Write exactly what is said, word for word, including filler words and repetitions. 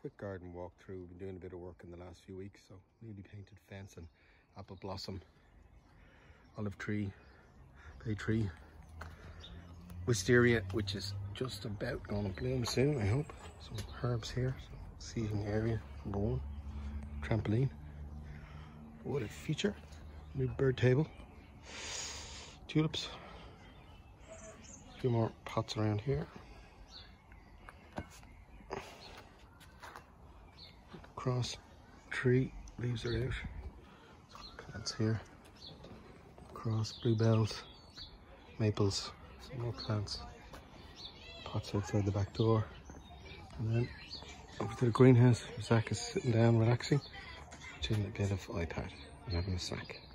quick garden walkthrough. We've been doing a bit of work in the last few weeks, so newly painted fence and apple blossom, olive tree, bay tree, wisteria, which is just about going to bloom soon, I hope. Some herbs here, so seating area number one, trampoline, wooded feature, new bird table, tulips, a few more pots around here. Cross tree, leaves are out. Plants here. Cross, bluebells, maples, some more plants. Pots outside the back door. And then over to the greenhouse. Zach is sitting down relaxing, watching a bit of iPad and having a snack.